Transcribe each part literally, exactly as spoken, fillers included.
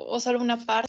o solo una parte?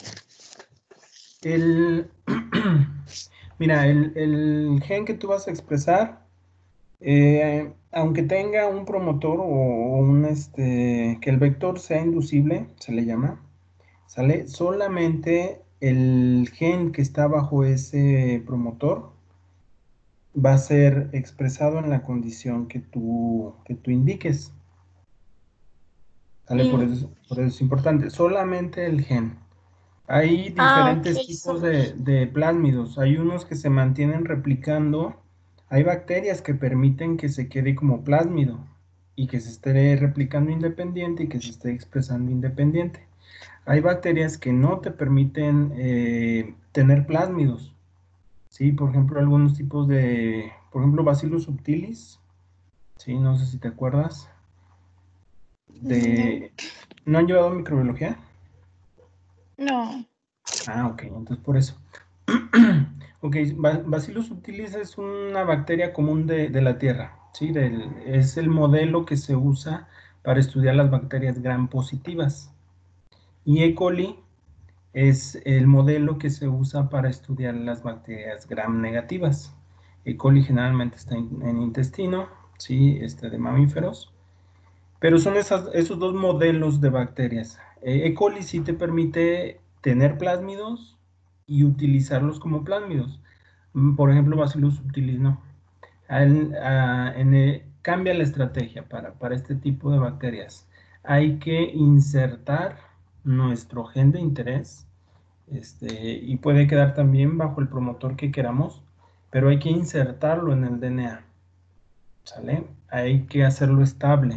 El, mira, el, el gen que tú vas a expresar, eh, aunque tenga un promotor o un, este, que el vector sea inducible, se le llama, ¿sale? Solamente el gen que está bajo ese promotor va a ser expresado en la condición que tú, que tú indiques. ¿Sale? Por Mm. eso, por eso es importante. Solamente el gen. Hay Ah, diferentes ok. tipos de, de plásmidos. Hay unos que se mantienen replicando. Hay bacterias que permiten que se quede como plásmido y que se esté replicando independiente y que se esté expresando independiente. Hay bacterias que no te permiten eh, tener plásmidos. Sí, por ejemplo, algunos tipos de, por ejemplo, Bacillus subtilis. Sí, no sé si te acuerdas. No. De, ¿no han llevado microbiología? No. Ah, ok, entonces por eso. Ok, Bacillus subtilis es una bacteria común de, de la Tierra, ¿sí? Del, es el modelo que se usa para estudiar las bacterias gram positivas. Y E. coli es el modelo que se usa para estudiar las bacterias gram negativas. E. coli generalmente está en, en intestino, ¿sí? Este, de mamíferos. Pero son esas, esos dos modelos de bacterias. Eh, E. coli sí te permite tener plásmidos y utilizarlos como plásmidos. Mm, Por ejemplo, Bacillus subtilis no. Al- a- en el- cambia la estrategia para, para este tipo de bacterias. Hay que insertar nuestro gen de interés, este, y puede quedar también bajo el promotor que queramos, pero hay que insertarlo en el D N A. ¿Sale? Hay que hacerlo estable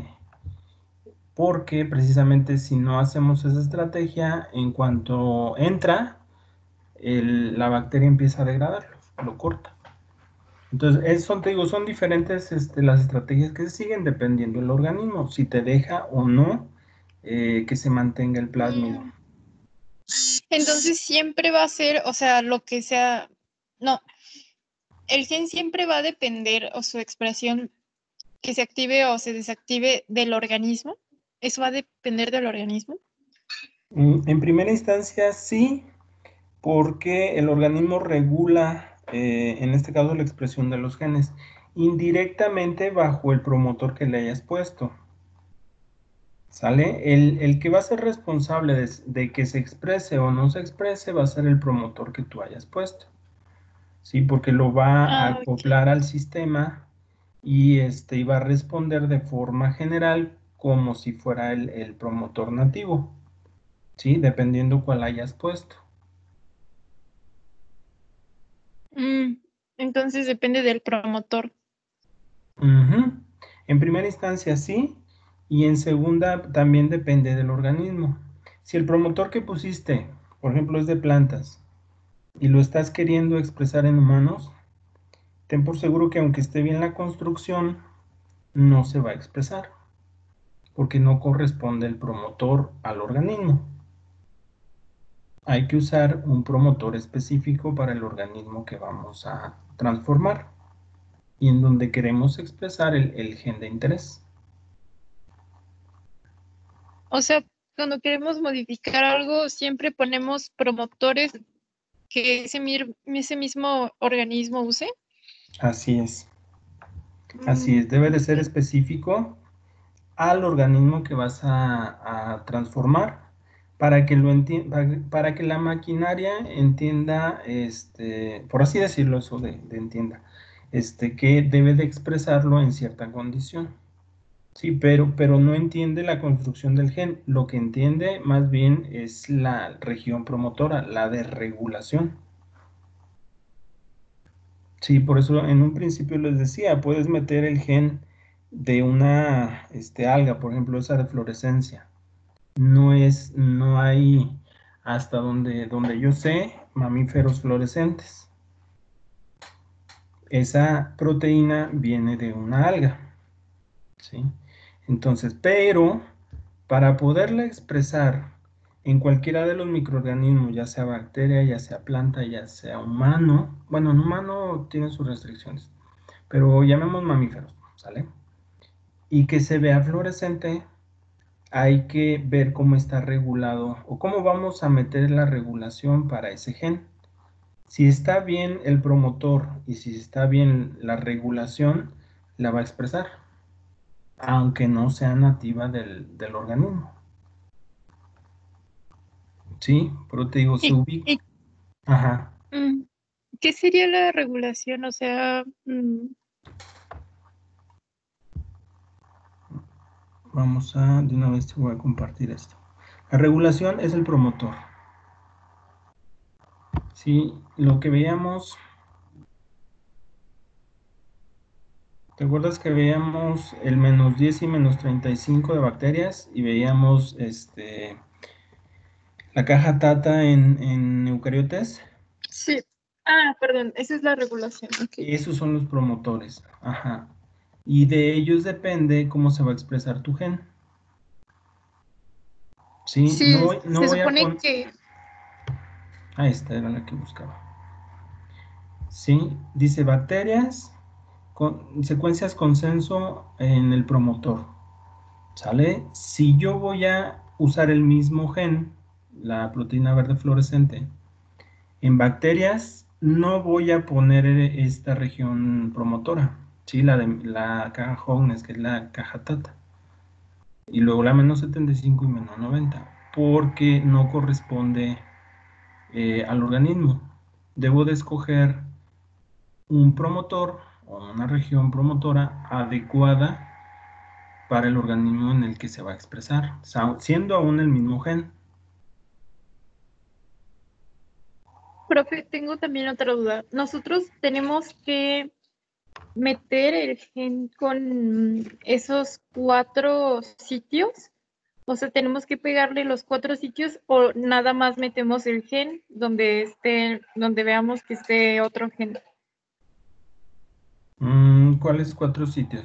porque precisamente si no hacemos esa estrategia, en cuanto entra, el- la bacteria empieza a degradarlo, lo corta. Entonces, es- son, te digo, son diferentes este, las estrategias que se siguen dependiendo del organismo, si te deja o no eh, que se mantenga el plásmido. Mm. Entonces siempre va a ser, o sea, lo que sea, no, el gen siempre va a depender o su expresión que se active o se desactive del organismo. Eso va a depender del organismo. Mm, En primera instancia, sí, porque el organismo regula, eh, en este caso, la expresión de los genes, indirectamente bajo el promotor que le hayas puesto. ¿Sale? El, el que va a ser responsable de, de que se exprese o no se exprese va a ser el promotor que tú hayas puesto. ¿Sí? Porque lo va a Ah, ok. acoplar al sistema y, este, y va a responder de forma general como si fuera el, el promotor nativo. ¿Sí? Dependiendo cuál hayas puesto. Mm, entonces depende del promotor. Ujú. En primera instancia sí, y en segunda también depende del organismo. Si el promotor que pusiste, por ejemplo, es de plantas y lo estás queriendo expresar en humanos, ten por seguro que aunque esté bien la construcción, no se va a expresar, porque no corresponde el promotor al organismo. Hay que usar un promotor específico para el organismo que vamos a transformar y en donde queremos expresar el, el gen de interés. O sea, cuando queremos modificar algo, siempre ponemos promotores que ese, mir- ese mismo organismo use. Así es. Así Mm, es, debe de ser ok. específico al organismo que vas a, a transformar para que lo enti- para, para que la maquinaria entienda, este, por así decirlo, eso de, de entienda, este, que debe de expresarlo en cierta condición. Sí, pero, pero no entiende la construcción del gen. Lo que entiende más bien es la región promotora, la de regulación. Sí, por eso en un principio les decía, puedes meter el gen de una este, alga, por ejemplo, esa de fluorescencia. No es, no hay, hasta donde, donde yo sé, mamíferos fluorescentes. Esa proteína viene de una alga, ¿sí? Entonces, pero para poderla expresar en cualquiera de los microorganismos, ya sea bacteria, ya sea planta, ya sea humano, bueno, en humano tiene sus restricciones, pero llamemos mamíferos, ¿sale? Y que se vea fluorescente, hay que ver cómo está regulado o cómo vamos a meter la regulación para ese gen. Si está bien el promotor y si está bien la regulación, la va a expresar, aunque no sea nativa del, del organismo. ¿Sí? Pero te digo, se ¿Y, ubica. y, Ajá. mm, qué sería la regulación? O sea, mm, Vamos a, de una vez te voy a compartir esto. La regulación es el promotor. Sí, lo que veíamos, ¿te acuerdas que veíamos el menos diez y menos treinta y cinco de bacterias? Y veíamos este, la caja Tata en, en eucariotes. sí. Ah, perdón, esa es la regulación. Okay. Esos son los promotores. Ajá. Y de ellos depende cómo se va a expresar tu gen. Sí, no, Sí, voy- no se voy a supone poner. que Ah, esta era la que buscaba. Sí, dice bacterias con secuencias consenso en el promotor. ¿Sale? Si yo voy a usar el mismo gen, la proteína verde fluorescente, en bacterias no voy a poner esta región promotora, ¿sí? La de la caja Houghness, que es la caja Tata. Y luego la menos setenta y cinco y menos noventa, porque no corresponde eh, al organismo. Debo de escoger un promotor o una región promotora adecuada para el organismo en el que se va a expresar, siendo aún el mismo gen. profe, tengo también otra duda. Nosotros tenemos que meter el gen con esos cuatro sitios. O sea, tenemos que pegarle los cuatro sitios o nada más metemos el gen donde esté, donde veamos que esté otro gen. Mm, ¿Cuáles cuatro sitios?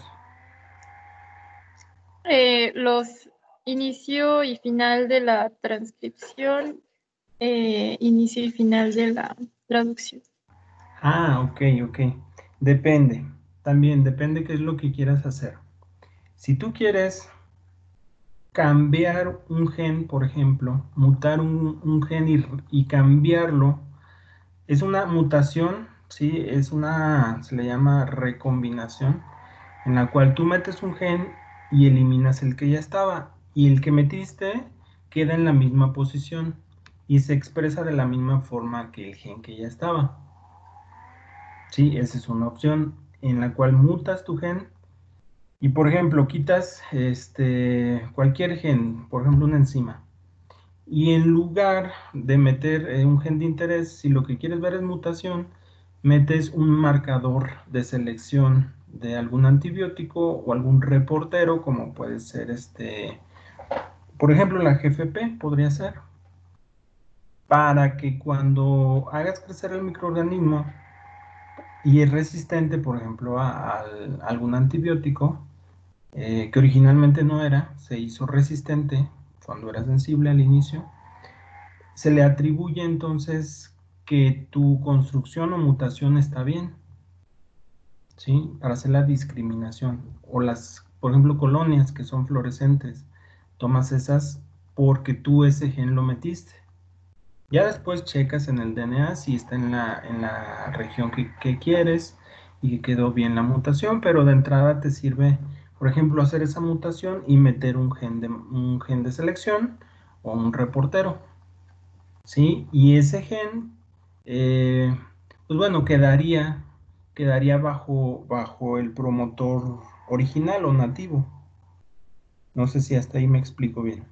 Eh, los inicio y final de la transcripción, eh, inicio y final de la traducción. Ah, ok, ok. Depende. También depende qué es lo que quieras hacer. Si tú quieres cambiar un gen, por ejemplo, mutar un, un gen y, y cambiarlo, es una mutación, ¿sí? Es una, se le llama recombinación, en la cual tú metes un gen y eliminas el que ya estaba, y el que metiste queda en la misma posición y se expresa de la misma forma que el gen que ya estaba. Sí, esa es una opción en la cual mutas tu gen y, por ejemplo, quitas este, cualquier gen, por ejemplo, una enzima. Y en lugar de meter eh, un gen de interés, si lo que quieres ver es mutación, metes un marcador de selección de algún antibiótico o algún reportero, como puede ser este, por ejemplo, la G F P podría ser, para que cuando hagas crecer el microorganismo y es resistente, por ejemplo, a, a algún antibiótico, eh, que originalmente no era, se hizo resistente cuando era sensible al inicio, se le atribuye entonces que tu construcción o mutación está bien, ¿sí? Para hacer la discriminación. O las, por ejemplo, colonias que son fluorescentes, tomas esas porque tú ese gen lo metiste. Ya después checas en el D N A si está en la, en la región que, que quieres y que quedó bien la mutación, pero de entrada te sirve, por ejemplo, hacer esa mutación y meter un gen de, un gen de selección o un reportero, ¿sí? Y ese gen, eh, pues bueno, quedaría, quedaría bajo, bajo el promotor original o nativo. No sé si hasta ahí me explico bien.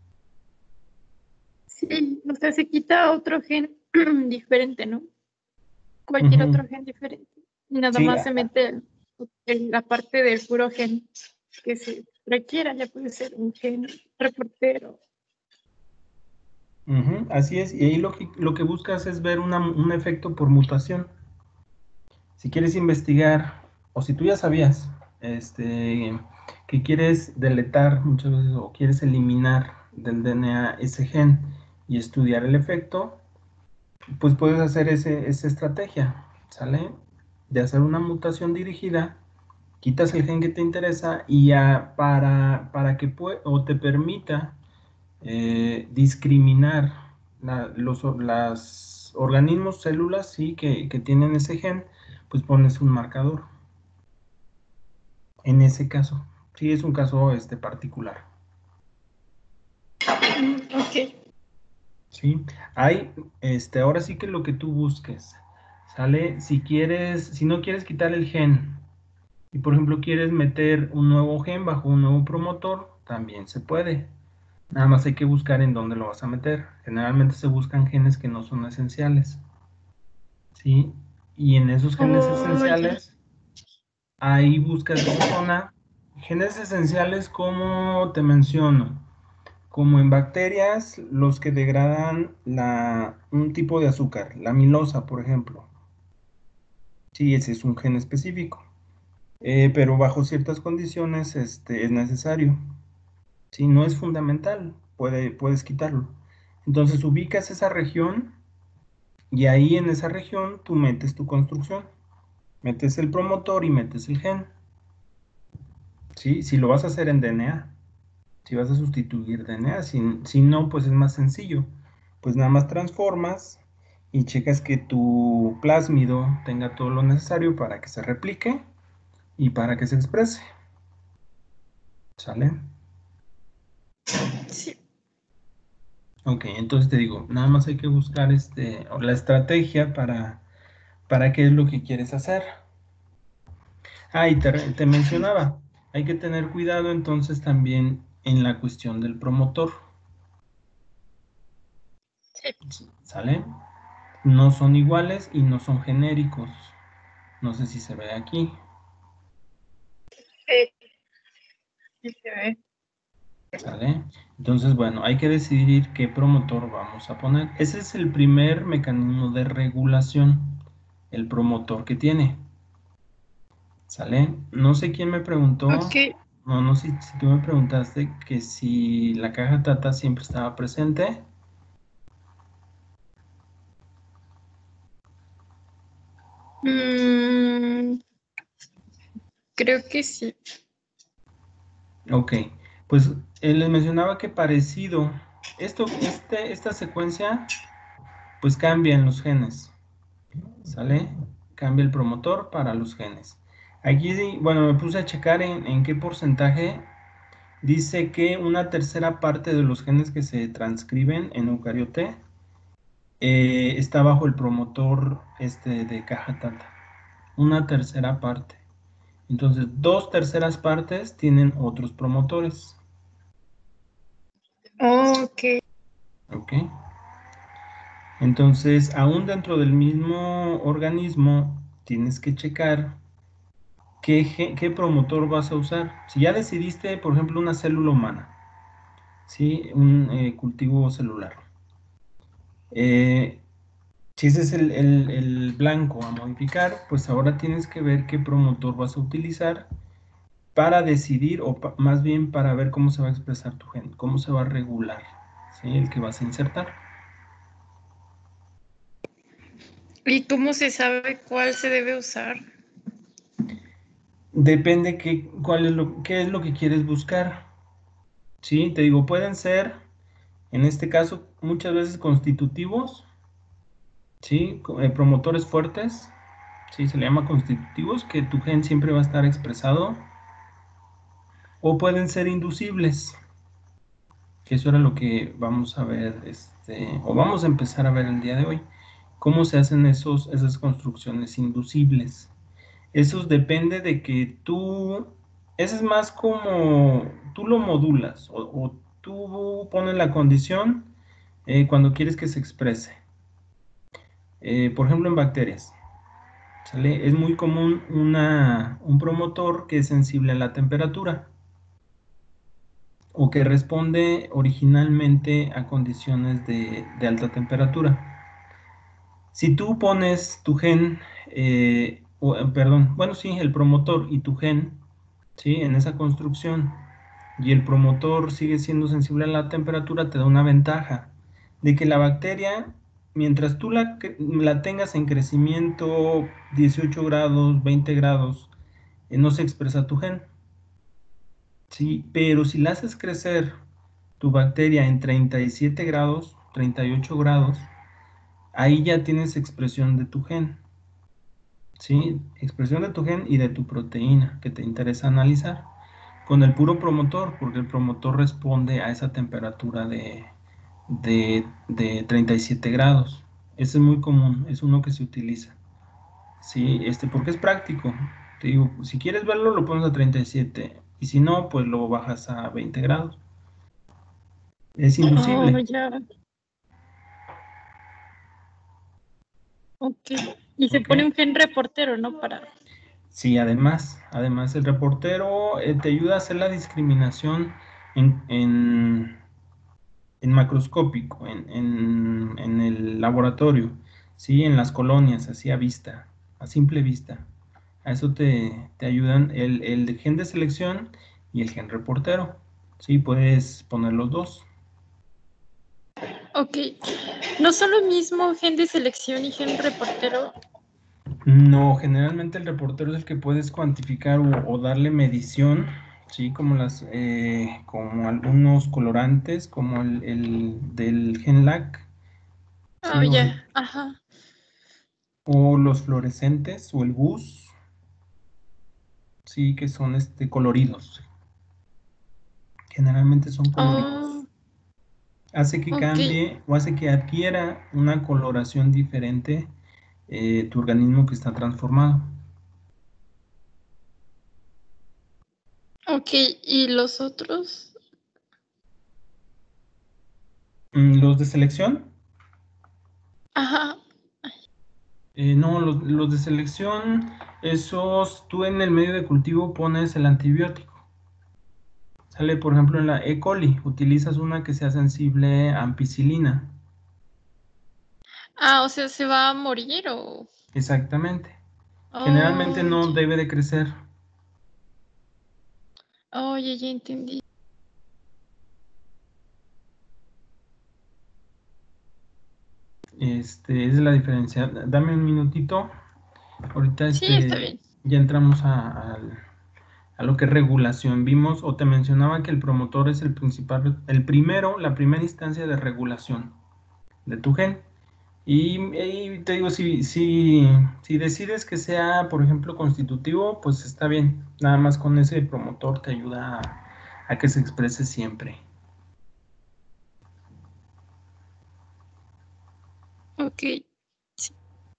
Sí, o sea, se quita otro gen diferente, ¿no? Cualquier Ujú. otro gen diferente. Y nada Sí, más se mete el- el- la parte del puro gen que se requiera, ya puede ser un gen reportero. ujú, así es. Y ahí lo que, lo que buscas es ver una- un efecto por mutación. Si quieres investigar, o si tú ya sabías, este, que quieres deletar muchas veces o quieres eliminar del D N A ese gen y estudiar el efecto, pues puedes hacer ese, esa estrategia, ¿sale? De hacer una mutación dirigida quitas el gen que te interesa y ya para, para que pue- o te permita eh, discriminar la- los las organismos, células, sí, que, que tienen ese gen, pues pones un marcador. En ese caso, sí es un caso este, particular. Mm, ok. Sí, hay, este, ahora sí que lo que tú busques, ¿sale? Si quieres, si no quieres quitar el gen y por ejemplo quieres meter un nuevo gen bajo un nuevo promotor, también se puede. Nada más hay que buscar en dónde lo vas a meter. Generalmente se buscan genes que no son esenciales, ¿sí? Y en esos genes Oh, ya. esenciales, ahí buscas esa zona. Genes esenciales, como te menciono, como en bacterias, los que degradan la, un tipo de azúcar, la amilosa, por ejemplo. Sí, ese es un gen específico. Eh, pero bajo ciertas condiciones este, es necesario. Si no es fundamental, puede, puedes quitarlo. Entonces ubicas esa región y ahí en esa región tú metes tu construcción. Metes el promotor y metes el gen. ¿Sí? Si lo vas a hacer en D N A, si vas a sustituir D N A, si, si no, pues es más sencillo. Pues nada más transformas y checas que tu plásmido tenga todo lo necesario para que se replique y para que se exprese. ¿Sale? Sí. Ok, entonces te digo, nada más hay que buscar este, la estrategia para, para qué es lo que quieres hacer. Ah, y te, te mencionaba, hay que tener cuidado entonces también en la cuestión del promotor. ¿Sale? No son iguales y no son genéricos. No sé si se ve aquí. Sí, sí se ve. ¿Sale? Entonces, bueno, hay que decidir qué promotor vamos a poner. Ese es el primer mecanismo de regulación, el promotor que tiene. ¿Sale? No sé quién me preguntó, Ok. no, no sé si tú me preguntaste que si la caja Tata siempre estaba presente. Mm, creo que sí. Ok, pues eh, les mencionaba que parecido, esto, este, esta secuencia, pues cambia en los genes. ¿Sale? Cambia el promotor para los genes. Aquí, bueno, me puse a checar en, en qué porcentaje. Dice que una tercera parte de los genes que se transcriben en eucariote eh, está bajo el promotor este de caja tata. Una tercera parte. Entonces, dos terceras partes tienen otros promotores. Ok. ¿Ok? Entonces, aún dentro del mismo organismo, tienes que checar ¿Qué, qué promotor vas a usar? Si ya decidiste, por ejemplo, una célula humana, ¿sí? Un eh, cultivo celular. Eh, si ese es el, el- el blanco a modificar, pues ahora tienes que ver qué promotor vas a utilizar para decidir, o pa- más bien para ver cómo se va a expresar tu gen, cómo se va a regular, ¿sí? El que vas a insertar. ¿Y cómo se sabe cuál se debe usar? Depende qué, cuál es lo, qué es lo que quieres buscar, ¿sí? Te digo, pueden ser, en este caso, muchas veces constitutivos, ¿sí? Eh, promotores fuertes, ¿sí? Se le llama constitutivos, que tu gen siempre va a estar expresado, o pueden ser inducibles, que eso era lo que vamos a ver, este, o vamos a empezar a ver el día de hoy, cómo se hacen esos, esas construcciones inducibles. Eso depende de que tú, eso es más como tú lo modulas, o, o tú pones la condición eh, cuando quieres que se exprese. Eh, por ejemplo, en bacterias. ¿Sale? Es muy común una, un promotor que es sensible a la temperatura o que responde originalmente a condiciones de, de alta temperatura. Si tú pones tu gen, eh, o, eh, perdón, bueno, sí, el promotor y tu gen, ¿sí? En esa construcción, y el promotor sigue siendo sensible a la temperatura, te da una ventaja de que la bacteria, mientras tú la, la tengas en crecimiento dieciocho grados, veinte grados, eh, no se expresa tu gen. ¿Sí? Pero si la haces crecer tu bacteria en treinta y siete grados, treinta y ocho grados, ahí ya tienes expresión de tu gen. ¿Sí? Expresión de tu gen y de tu proteína que te interesa analizar. Con el puro promotor, porque el promotor responde a esa temperatura de, de, de treinta y siete grados. Ese es muy común, es uno que se utiliza. Sí, este, porque es práctico. Te digo, si quieres verlo, lo pones a treinta y siete. Y si no, pues lo bajas a veinte grados. Es Oh, inducible. ya. Ok. Y se ¿Ok? pone un gen reportero, ¿no? Para. Sí, además, además el reportero eh, te ayuda a hacer la discriminación en, en, en macroscópico, en, en, en el laboratorio, ¿sí? En las colonias, así a vista, a simple vista. A eso te, te ayudan el, el gen de selección y el gen reportero. Sí, puedes poner los dos. Ok. ¿No son lo mismo gen de selección y gen reportero? No, generalmente el reportero es el que puedes cuantificar o, o darle medición, sí, como las, eh, como algunos colorantes, como el, el del GenLac, Oh, sí, o, ya. Ajá. o los fluorescentes o el gus, sí, que son este coloridos. Generalmente son coloridos. Oh, Hace que ok. cambie o hace que adquiera una coloración diferente eh, tu organismo que está transformado. Ok. ¿Y los otros? Mm, Los de selección, Ajá. eh, no, los, los de selección, esos tú en el medio de cultivo pones el antibiótico. Sale, por ejemplo, en la E. coli, utilizas una que sea sensible a ampicilina. Ah, o sea, ¿se va a morir o...? Exactamente. Generalmente Oh, no ya. debe de crecer. Oh, ya, ya entendí. Este, es la diferencia. Dame un minutito. Ahorita Sí, está este, bien. ya entramos a, a, a lo que es regulación. Vimos o te mencionaba que el promotor es el principal, el primero, la primera instancia de regulación de tu gen. Y, y te digo, si, si, si decides que sea, por ejemplo, constitutivo, pues está bien. Nada más con ese promotor te ayuda a, a que se exprese siempre. Ok. Sí.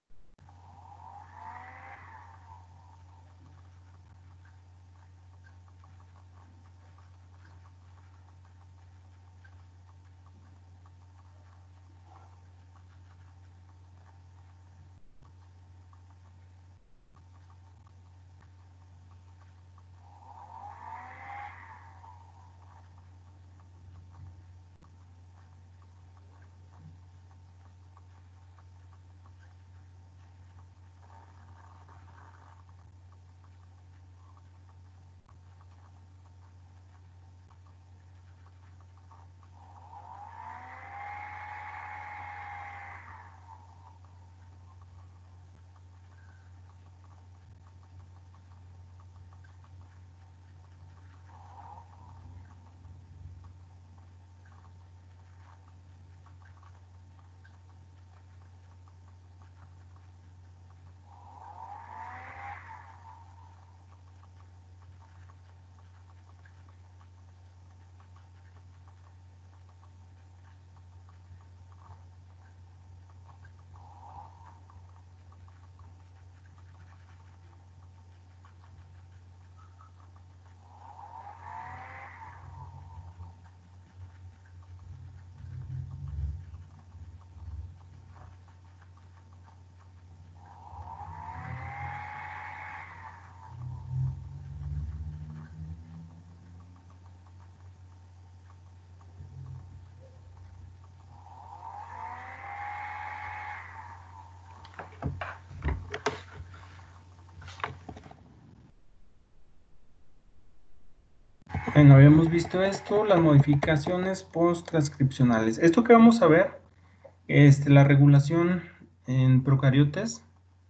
Bueno, habíamos visto esto, las modificaciones post-transcripcionales. Esto que vamos a ver, este, la regulación en procariotes,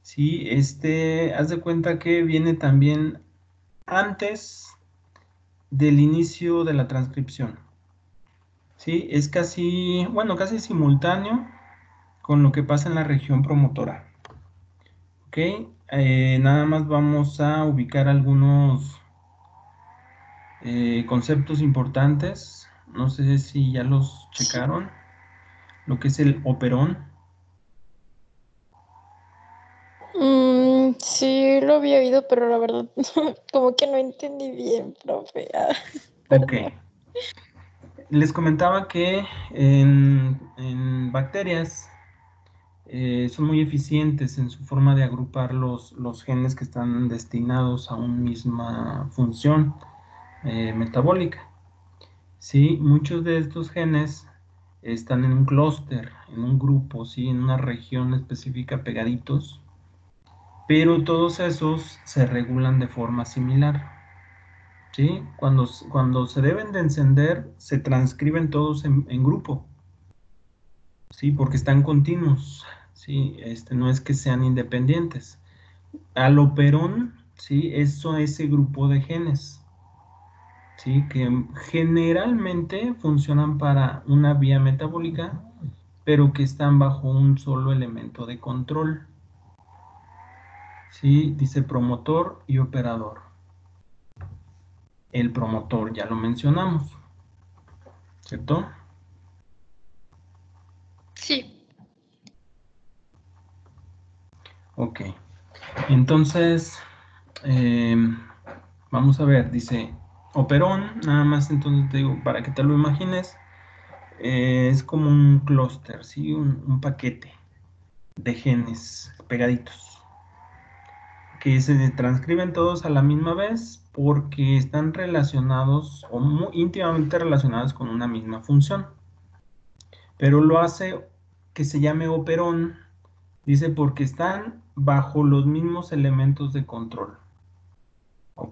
Sí, este, haz de cuenta que viene también antes del inicio de la transcripción. Sí, es casi, bueno, casi simultáneo con lo que pasa en la región promotora. Ok, eh, nada más vamos a ubicar algunos eh, conceptos importantes. No sé si ya los checaron. Lo que es el operón. Mm, sí, lo había oído, pero la verdad, como que no entendí bien, profe. Ah, Ok. perdón. Les comentaba que en, en bacterias eh, son muy eficientes en su forma de agrupar los, los genes que están destinados a una misma función eh, metabólica. Sí, muchos de estos genes están en un clúster, en un grupo, ¿sí? En una región específica pegaditos, pero todos esos se regulan de forma similar. ¿Sí? Cuando, cuando se deben de encender, se transcriben todos en, en grupo, ¿sí? Porque están continuos, ¿sí? Este, no es que sean independientes. Al operón, ¿sí? Eso, ese grupo de genes, ¿sí? Que generalmente funcionan para una vía metabólica, pero que están bajo un solo elemento de control, ¿sí? Dice promotor y operador. El promotor ya lo mencionamos, ¿cierto? Sí. Ok. Entonces, eh, vamos a ver, dice operón, nada más entonces te digo, para que te lo imagines, eh, es como un clúster, ¿sí? Un, un paquete de genes pegaditos, que se transcriben todos a la misma vez porque están relacionados o muy íntimamente relacionados con una misma función. Pero lo hace que se llame operón, dice porque están bajo los mismos elementos de control. ¿Ok?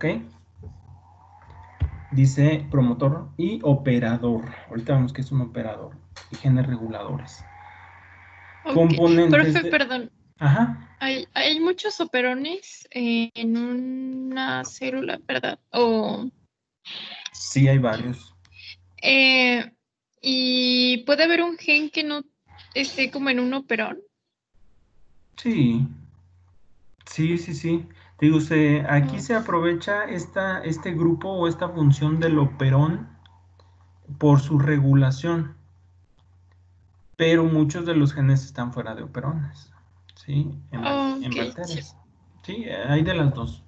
Dice promotor y operador. Ahorita vemos que es un operador. Y genes reguladores. Ok. Componentes Profe, de... perdón. Ajá. Hay, hay muchos operones eh, en una célula, ¿verdad? O, Sí, hay varios. eh, y puede haber un gen que no esté como en un operón. Sí, sí, sí, sí. Digo, se, aquí Oh, se aprovecha esta, este grupo o esta función del operón por su regulación, pero muchos de los genes están fuera de operones, ¿sí? En, bac- en ok, sí. bacterias. Sí, hay de las dos.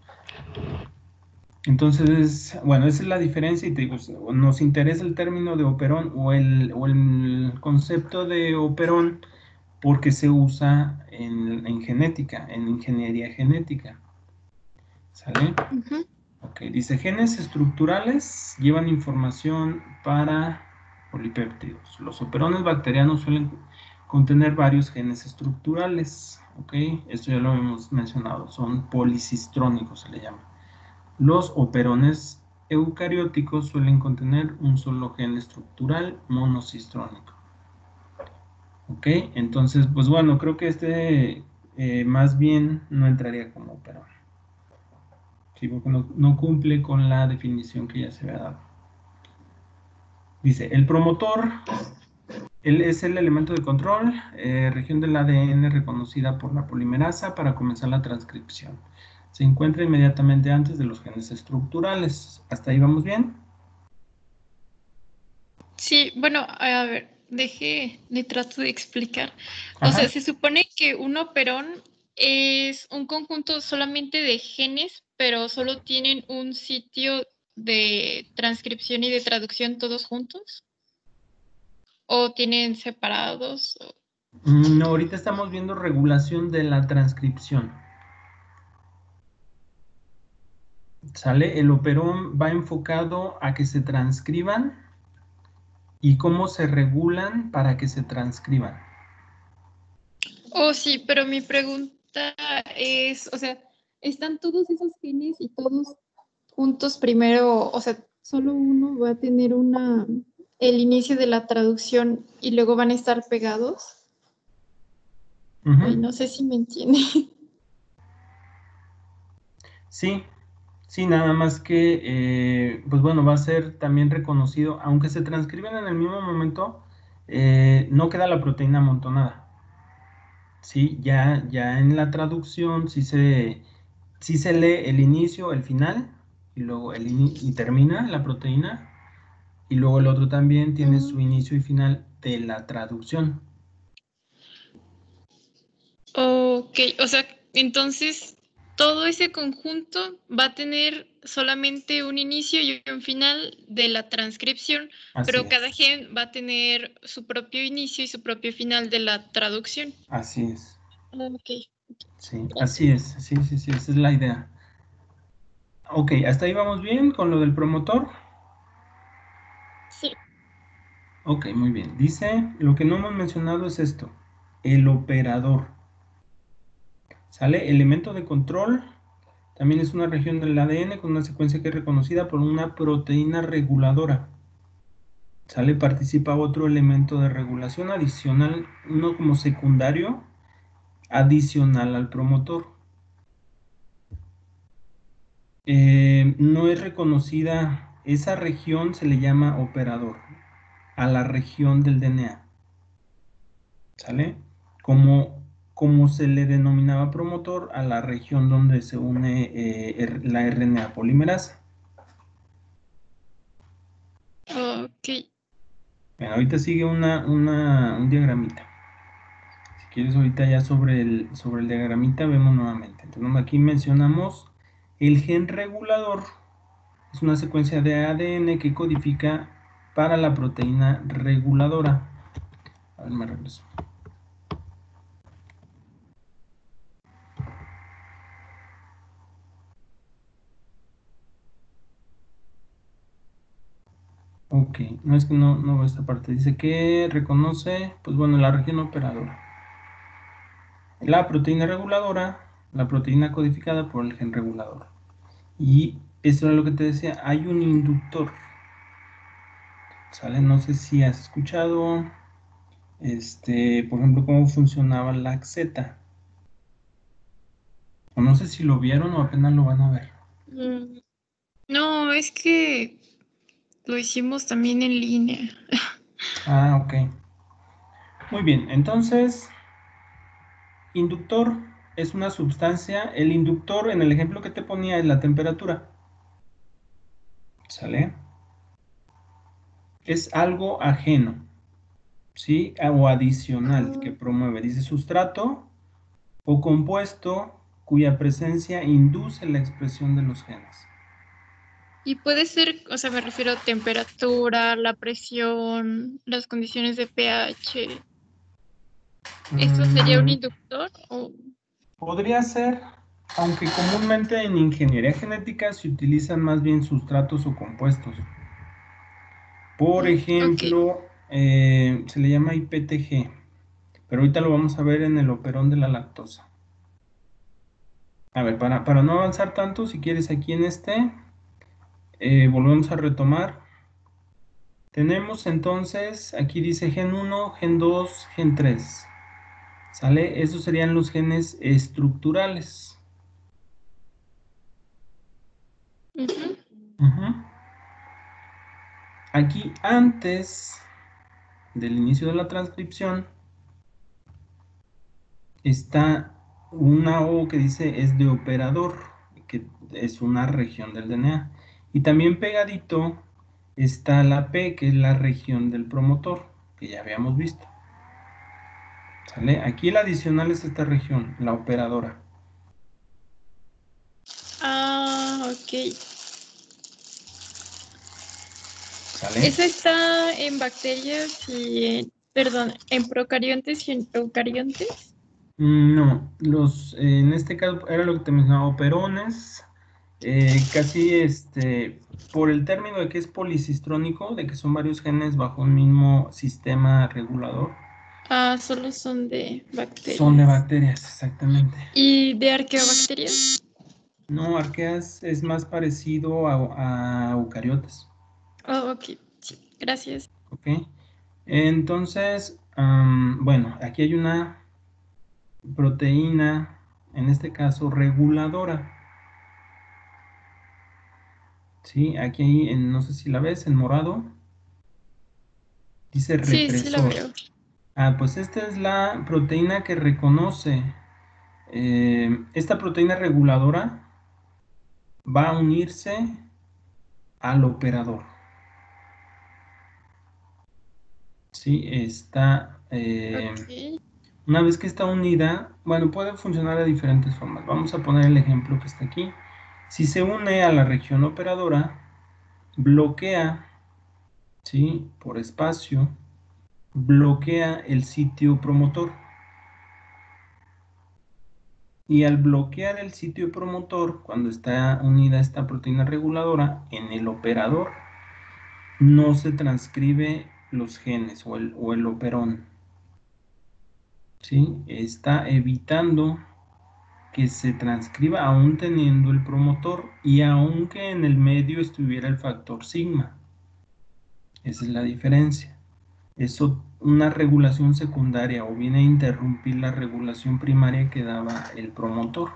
Entonces, bueno, esa es la diferencia y te digo, nos interesa el término de operón o el, o el concepto de operón porque se usa en, en genética, en ingeniería genética. ¿Sale? Ujú. Ok, dice genes estructurales llevan información para polipéptidos. Los operones bacterianos suelen contener varios genes estructurales. Ok, esto ya lo hemos mencionado, son policistrónicos se le llama. Los operones eucarióticos suelen contener un solo gen estructural monocistrónico. Ok, entonces, pues bueno, creo que este eh, más bien no entraría como operón. Sí, porque no, no cumple con la definición que ya se había dado. Dice, el promotor él es el elemento de control, eh, región del A D N reconocida por la polimerasa para comenzar la transcripción. Se encuentra inmediatamente antes de los genes estructurales. ¿Hasta ahí vamos bien? Sí, bueno, a ver, deje, le trato de explicar. O sea, Ajá. se supone que un operón es un conjunto solamente de genes, pero solo tienen un sitio de transcripción y de traducción todos juntos, o tienen separados. o- Mm, No, ahorita estamos viendo regulación de la transcripción. ¿Sale? El operón va enfocado a que se transcriban y cómo se regulan para que se transcriban. Oh, sí, pero mi pregunta es, o sea, ¿están todos esos genes y todos juntos primero? O sea, solo uno va a tener una, el inicio de la traducción y luego van a estar pegados. Ay, Ujú. no sé si me entiende. Sí, sí, nada más que, eh, pues bueno, va a ser también reconocido, aunque se transcriben en el mismo momento, eh, no queda la proteína amontonada. Sí, ya, ya en la traducción sí se, sí se lee el inicio, el final, y luego el ini- y termina la proteína, y luego el otro también tiene su Mm, inicio y final de la traducción. ok, o sea, entonces todo ese conjunto va a tener solamente un inicio y un final de la transcripción, Así pero cada es, gen va a tener su propio inicio y su propio final de la traducción. así es, Ok, sí, así es, gracias. sí, sí, sí, esa es la idea. Ok, hasta ahí vamos bien con lo del promotor. Sí. Ok, muy bien. Dice, lo que no hemos mencionado es esto, el operador. ¿Sale? Elemento de control. También es una región del A D N con una secuencia que es reconocida por una proteína reguladora. ¿Sale? Participa otro elemento de regulación adicional, uno como secundario, adicional al promotor. Eh, no es reconocida, esa región se le llama operador, a la región del D N A. ¿Sale? Como, como se le denominaba promotor a la región donde se une eh, la R N A polimerasa. Ok. Bueno, ahorita sigue una, una, un diagramita. Si quieres ahorita ya sobre el, sobre el diagramita vemos nuevamente. Entonces aquí mencionamos el gen regulador. Es una secuencia de A D N que codifica para la proteína reguladora. A ver, me regreso. Ok, no es que no, no veo esta parte. Dice que reconoce, pues bueno, la región operadora. La proteína reguladora, la proteína codificada por el gen regulador. Y esto era lo que te decía, hay un inductor. ¿Sale? No sé si has escuchado, este, por ejemplo, cómo funcionaba la Z. O no sé si lo vieron o apenas lo van a ver. Mm, no, es que lo hicimos también en línea. Ah, ok. Muy bien, entonces, inductor es una sustancia. El inductor, en el ejemplo que te ponía, es la temperatura. ¿Sale? Es algo ajeno, ¿sí? O adicional que Ah, promueve. Dice sustrato o compuesto cuya presencia induce la expresión de los genes. y puede ser, o sea, me refiero a temperatura, la presión, las condiciones de pH. ¿Esto sería un Mm, inductor? O... podría ser, aunque comúnmente en ingeniería genética se utilizan más bien sustratos o compuestos. Por Mm, ok. ejemplo, eh, se le llama I P T G, pero ahorita lo vamos a ver en el operón de la lactosa. A ver, para, para no avanzar tanto, si quieres aquí en este, eh, volvemos a retomar. Tenemos entonces, aquí dice gen uno, gen dos, gen tres. ¿Sale? Esos serían los genes estructurales. Ujú. Ujú. Aquí antes del inicio de la transcripción está una O que dice es de operador, que es una región del D N A. Y también pegadito está la P, que es la región del promotor, que ya habíamos visto. ¿Sale? Aquí el adicional es esta región, la operadora. Ah, ok. ¿Sale? Eso está en bacterias y en, perdón, en procariontes y en eucariontes. Mm, No, los, eh, en este caso era lo que te mencionaba, operones, eh, casi este, por el término de que es policistrónico, de que son varios genes bajo un mismo sistema regulador, Ah, solo son de son de bacterias. bacterias, exactamente. ¿Y de arqueobacterias? No, arqueas es más parecido a, a eucariotas, Oh, ok. Sí, gracias. ¿ok? Entonces, am, bueno, aquí hay una proteína, en este caso reguladora. ¿sí? Aquí, en, no sé si la ves, en morado, dice Sí, sí la represor. veo. Ah, pues esta es la proteína que reconoce. Eh, esta proteína reguladora va a unirse al operador. Sí, está... eh, Ok. una vez que está unida, bueno, puede funcionar de diferentes formas. Vamos a poner el ejemplo que está aquí. Si se une a la región operadora, bloquea, ¿sí? Por espacio, bloquea el sitio promotor. Y al bloquear el sitio promotor, cuando está unida esta proteína reguladora en el operador, no se transcribe los genes o el, o el operón. ¿Sí? Está evitando que se transcriba aún teniendo el promotor y aunque en el medio estuviera el factor sigma. Esa es la diferencia. Eso, una regulación secundaria o viene a interrumpir la regulación primaria que daba el promotor.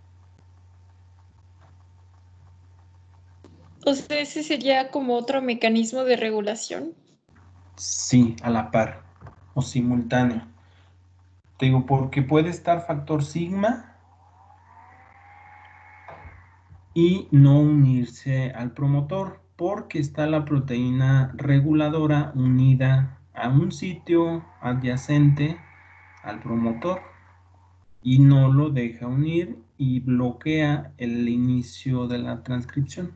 O sea, ese sería como otro mecanismo de regulación. Sí, a la par o simultáneo. Te digo, porque puede estar factor sigma y no unirse al promotor, porque está la proteína reguladora unida a un sitio adyacente al promotor y no lo deja unir y bloquea el inicio de la transcripción.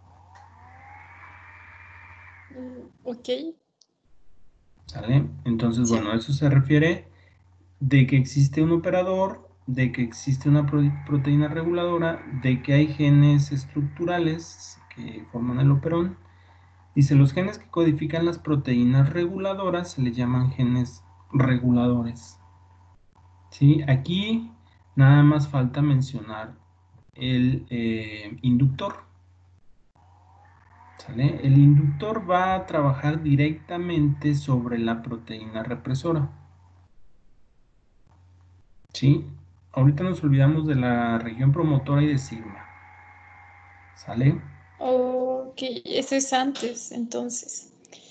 Mm, ok, ¿Sale? Entonces, sí. bueno, eso se refiere de que existe un operador, de que existe una proteína reguladora, de que hay genes estructurales que forman el operón. Dice, los genes que codifican las proteínas reguladoras se les llaman genes reguladores. ¿Sí? Aquí nada más falta mencionar el eh, inductor. ¿Sale? El inductor va a trabajar directamente sobre la proteína represora. ¿Sí? Ahorita nos olvidamos de la región promotora y de sigma. ¿Sale? Ok, eso es antes, entonces.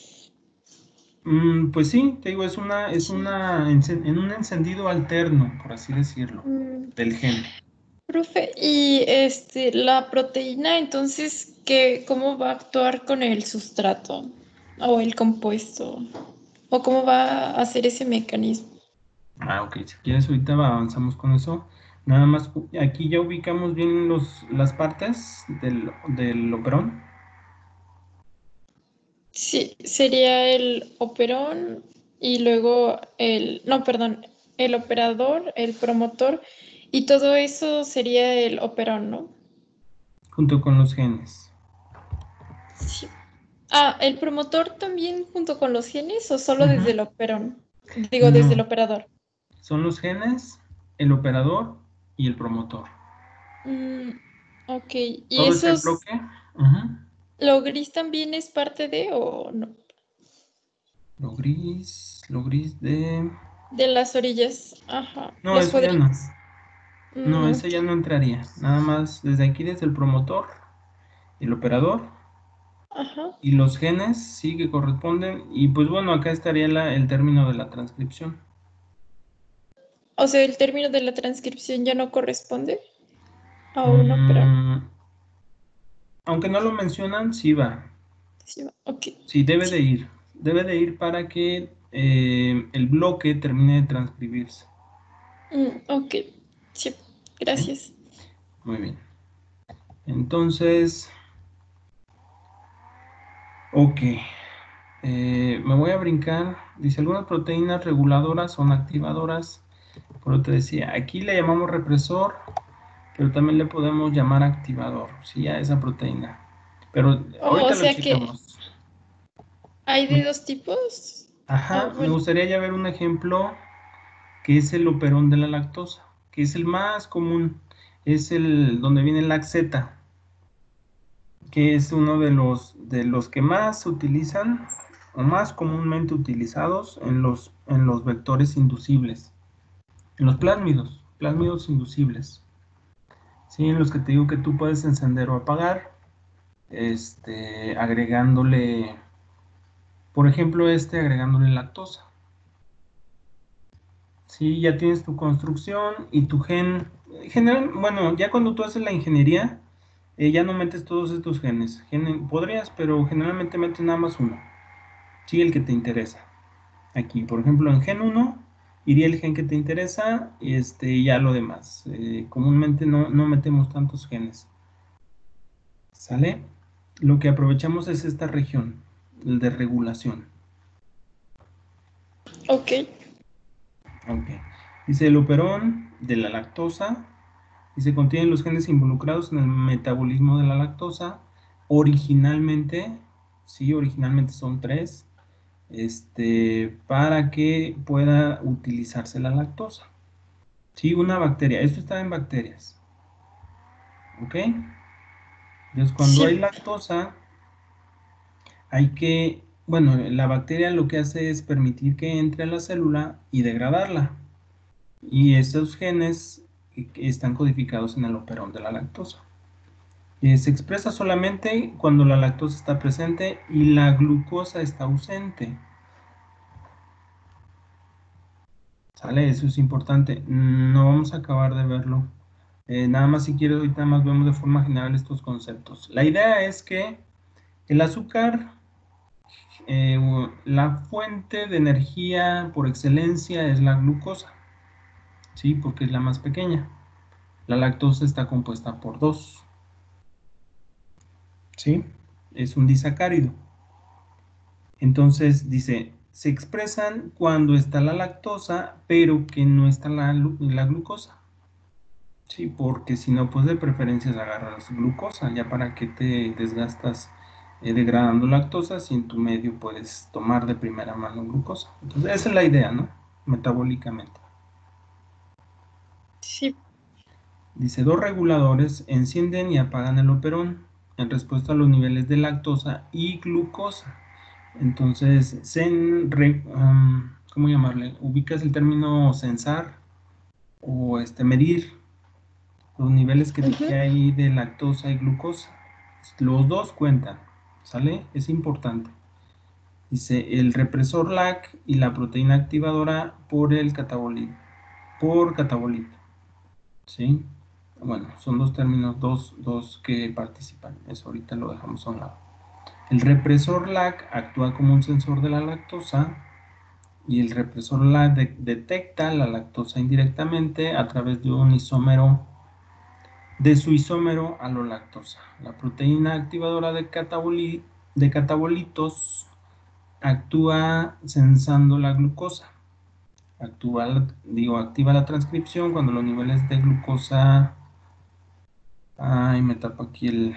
Mm, pues sí, te digo, es una, es Sí. una, en un encendido alterno, por así decirlo, Mm, del gen. profe, y este, la proteína, entonces, ¿qué, cómo va a actuar con el sustrato o el compuesto? ¿O cómo va a hacer ese mecanismo? Ah, ok, si quieres ahorita avanzamos con eso. Nada más, aquí ya ubicamos bien los, las partes del, del operón. Sí, sería el operón y luego el, no, perdón, el operador, el promotor y todo eso sería el operón, ¿no? Junto con los genes. Sí. Ah, ¿el promotor también junto con los genes o solo Ujú. desde el operón? Digo, desde el No, operador. son los genes, el operador y el promotor. Mm, ok, ¿y Todo este esos, bloque, ujú, lo gris también es parte de o no? lo gris, lo gris de... De las orillas, ajá, No, los eso ya no. podrías. Mm, No, ese ok, ya no entraría. Nada más desde aquí, desde el promotor, el operador ajá. y los genes, sí que corresponden. Y pues bueno, acá estaría la- el término de la transcripción. O sea, el término de la transcripción ya no corresponde a un operón. Mm, aunque no lo mencionan, sí va. Sí, va, ok. Sí, debe de Sí. ir. Debe de ir para que eh, el bloque termine de transcribirse. Mm, ok. Sí, ¿Sí? gracias. Muy bien. Entonces, ok. Eh, me voy a brincar. Dice, algunas proteínas reguladoras son activadoras. Por eso te decía, aquí le llamamos represor, pero también le podemos llamar activador, ¿sí? A esa proteína. Pero Oh, o ahorita lo sea que checamos. hay de Me- dos tipos. Oh, Ajá, me bueno. gustaría ya ver un ejemplo que es el operón de la lactosa, que es el más común, es el donde viene la laxeta, que es uno de los, de los que más se utilizan o más comúnmente utilizados en los, en los vectores inducibles, en los plásmidos, plásmidos inducibles, ¿sí? En los que te digo que tú puedes encender o apagar. este, agregándole, por ejemplo, este agregándole lactosa. Sí, ya tienes tu construcción y tu gen. General, bueno, ya cuando tú haces la ingeniería, eh, ya no metes todos estos genes. Gen, podrías, pero generalmente metes nada más uno. Sí, el que te interesa. Aquí, por ejemplo, en gen uno, iría el gen que te interesa y este, ya lo demás. Eh, comúnmente no, no metemos tantos genes. ¿Sale? Lo que aprovechamos es esta región, el de regulación. Ok. Ok. Dice el operón de la lactosa. Dice contienen los genes involucrados en el metabolismo de la lactosa. Originalmente, sí, originalmente son tres. Este, para que pueda utilizarse la lactosa. Sí, una bacteria. Esto está en bacterias. ¿Ok? Entonces, cuando hay Sí. lactosa, hay que, bueno, la bacteria lo que hace es permitir que entre a la célula y degradarla. Y esos genes están codificados en el operón de la lactosa. Eh, se expresa solamente cuando la lactosa está presente y la glucosa está ausente. ¿Sale? Eso es importante. No vamos a acabar de verlo. Eh, nada más si quieres, ahorita más vemos de forma general estos conceptos. La idea es que el azúcar, eh, la fuente de energía por excelencia es la glucosa, ¿sí? Porque es la más pequeña. La lactosa está compuesta por dos, ¿sí? Es un disacárido. Entonces dice, se expresan cuando está la lactosa, pero que no está la, la glucosa. Sí, porque si no, pues de preferencias agarras glucosa, ya para qué te desgastas eh, degradando lactosa si en tu medio puedes tomar de primera mano glucosa. Entonces, esa es la idea, ¿no? Metabólicamente. Sí. Dice, dos reguladores encienden y apagan el operón en respuesta a los niveles de lactosa y glucosa. Entonces, sen, re, um, ¿cómo llamarle? Ubicas el término censar o este, medir los niveles que, Uh-huh. que hay de lactosa y glucosa. Los dos cuentan, ¿sale? Es importante. Dice el represor L A C y la proteína activadora por el catabolito. Por catabolito. ¿Sí? Bueno, son dos términos, dos, dos que participan. Eso ahorita lo dejamos a un lado. El represor L A C actúa como un sensor de la lactosa y el represor L A C de detecta la lactosa indirectamente a través de un isómero de su isómero a la lactosa. La proteína activadora de, cataboli de catabolitos actúa sensando la glucosa. Actúa, digo, activa la transcripción cuando los niveles de glucosa... Ay, me tapa aquí el...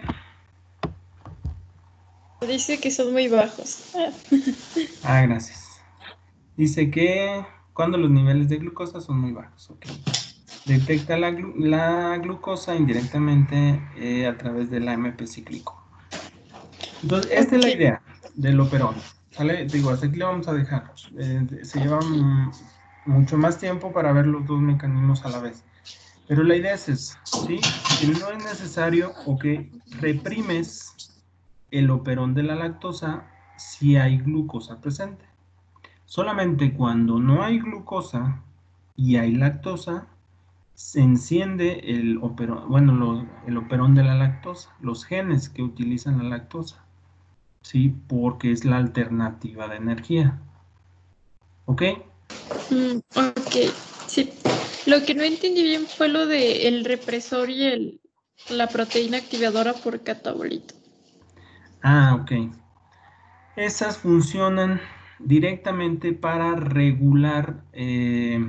Dice que son muy bajos. Ah, gracias. Dice que cuando los niveles de glucosa son muy bajos, ok. Detecta la, glu la glucosa indirectamente eh, a través del A M P cíclico. Entonces, esta es la Ok. idea del operón. ¿Sale? Digo, hasta aquí le vamos a dejar. Eh, se lleva mm, mucho más tiempo para ver los dos mecanismos a la vez. Pero la idea es esa, ¿sí? Que no es necesario o que reprimes el operón de la lactosa si hay glucosa presente. Solamente cuando no hay glucosa y hay lactosa, se enciende el operón, bueno, lo, el operón de la lactosa, los genes que utilizan la lactosa. Sí, porque es la alternativa de energía. ¿Ok? Mm, ok. Sí. Lo que no entendí bien fue lo de el represor y el, la proteína activadora por catabolito. Ah, ok. Esas funcionan directamente para regular, eh,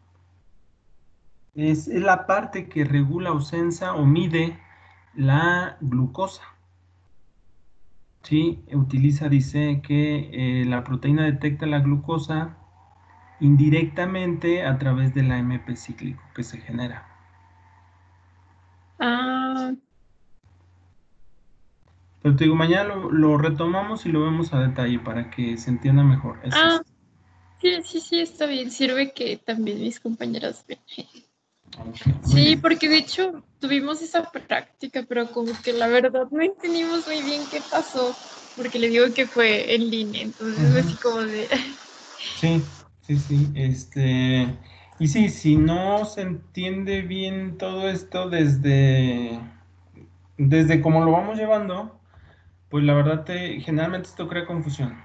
es la parte que regula o sensa o mide la glucosa. Sí, utiliza, dice que eh, la proteína detecta la glucosa indirectamente a través del A M P cíclico que se genera. Ah, Pero te digo, mañana lo, lo retomamos y lo vemos a detalle para que se entienda mejor. Es ah, esto. sí, sí, sí, está bien. Sirve que también mis compañeras ven. Okay, muy Sí, bien. porque de hecho tuvimos esa práctica, pero como que la verdad no entendimos muy bien qué pasó, porque le digo que fue en línea, entonces fue Ujú. así como de... Sí, sí, sí. Este, y sí, si no se entiende bien todo esto desde, desde cómo lo vamos llevando, pues la verdad te, generalmente esto crea confusión.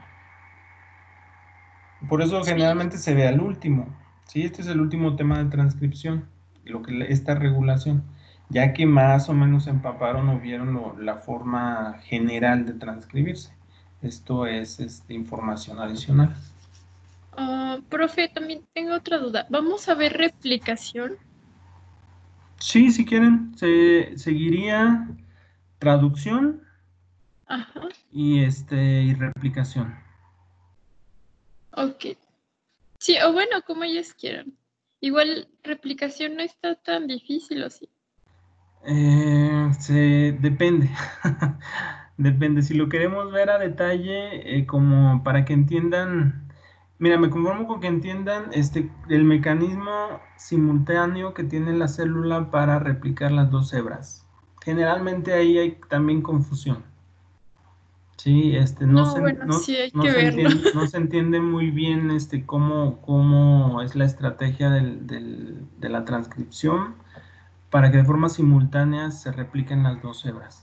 Por eso Sí. generalmente se ve al último. Sí, este es el último tema de transcripción, lo que le- esta regulación, ya que más o menos empaparon o vieron lo- la forma general de transcribirse. Esto es este, información adicional. Ah, profe, también tengo otra duda. ¿Vamos a ver replicación? Sí, si quieren, se seguiría traducción Ajá, y este y replicación. ok. Sí, o bueno, como ellos quieran. Igual replicación no está tan difícil, ¿o sí? Eh, se depende. Depende. Si lo queremos ver a detalle, eh, como para que entiendan. Mira, me conformo con que entiendan este el mecanismo simultáneo que tiene la célula para replicar las dos hebras. Generalmente ahí hay también confusión. Sí, este, no No, se, bueno, no, sí, hay no que se verlo. entiende, no se entiende muy bien este, cómo, cómo es la estrategia del- del- de la transcripción para que de forma simultánea se repliquen las dos hebras.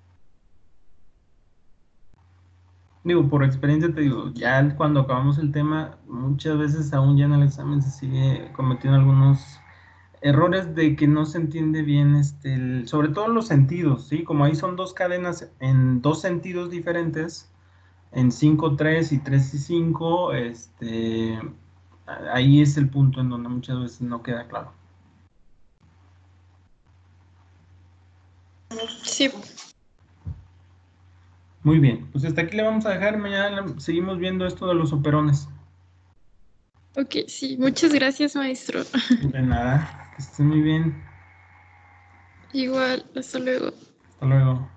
Digo, por experiencia te digo, Ok. ya cuando acabamos el tema, muchas veces aún ya en el examen se sigue cometiendo algunos errores de que no se entiende bien, este, el- sobre todo los sentidos, ¿sí? Como ahí son dos cadenas en dos sentidos diferentes, en cinco tres y tres y cinco, este, ahí es el punto en donde muchas veces no queda claro. Sí, Muy bien, pues hasta aquí le vamos a dejar, mañana seguimos viendo esto de los operones. ok, sí. Muchas gracias, maestro. De nada, que estés muy bien, Igual, hasta luego. hasta luego.